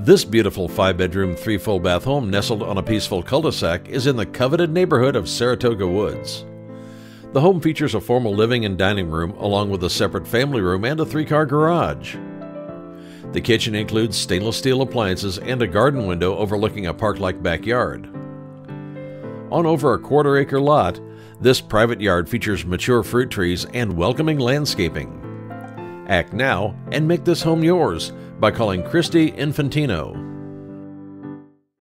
This beautiful 5-bedroom, 3 full bath home nestled on a peaceful cul-de-sac is in the coveted neighborhood of Saratoga Woods. The home features a formal living and dining room along with a separate family room and a 3-car garage. The kitchen includes stainless steel appliances and a garden window overlooking a park-like backyard. On over a quarter-acre lot, this private yard features mature fruit trees and welcoming landscaping. Act now and make this home yours by calling Christy Infantino.